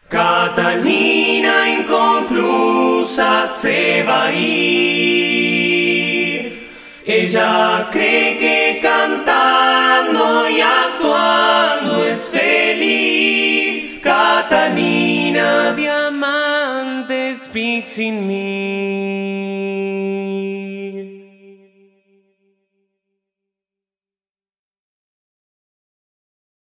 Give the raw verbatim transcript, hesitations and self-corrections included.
Catalina inconclusa se va a ir. Ella cree que cantando y actuando es feliz. Catalina, diamantes, speaks in me.